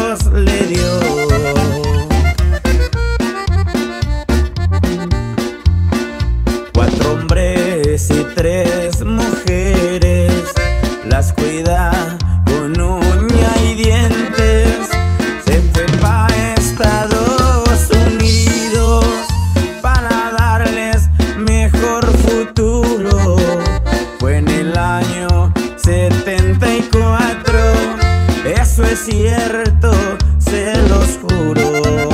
Dios le dio. 4 hombres y 3 mujeres, las cuida con uña y dientes. Se fue para Estados Unidos para darles mejor futuro. Fue en el año 74, eso es cierto, se los juro.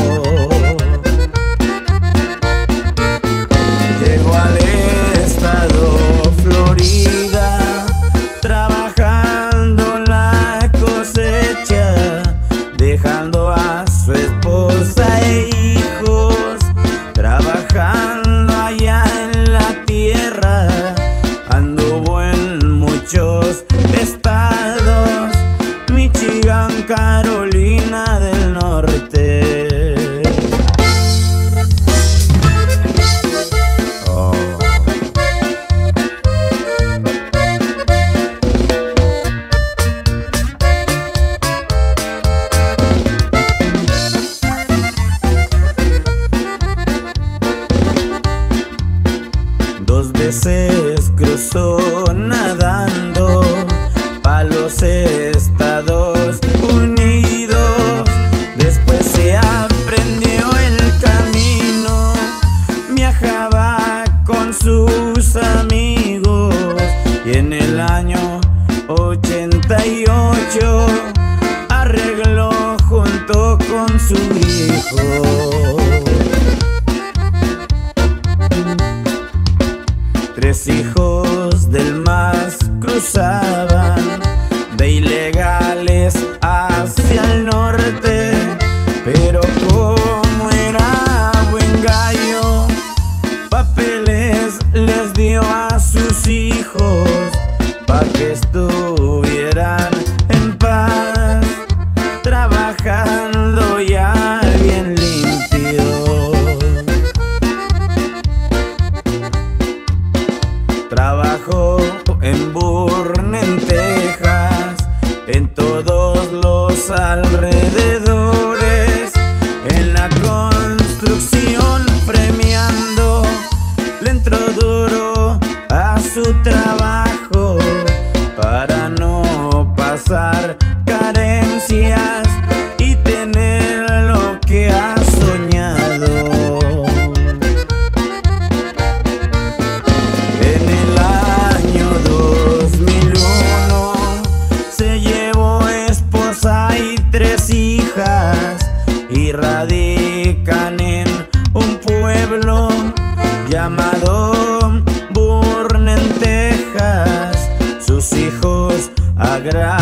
Llegó al estado Florida, trabajando la cosecha, dejando a su esposa e hijos, trabajando allá en la tierra. Anduvo en muchos estados, Michigan, Carolina del Norte. Dos veces cruzó nadando pa' los Estados Unidos. Después se aprendió el camino, viajaba con sus amigos. Y en el año 88 arregló junto con su hijo. 3 hijos del MAS cruzaban de ilegales hacia el norte, pero como era buen gallo, papeles les dio a sus hijos pa' que estuvieran en paz, trabajando ya bien limpio. Trabajó en Boerne, en Texas, en todos los alrededores, en la construcción premiando. Le entró duro a su trabajo para no pasar carencias y tener lo que ha soñado. En el año 2001 se llevó esposa y 3 hijas y radican en un pueblo llamado Boerne, en Texas. Sus hijos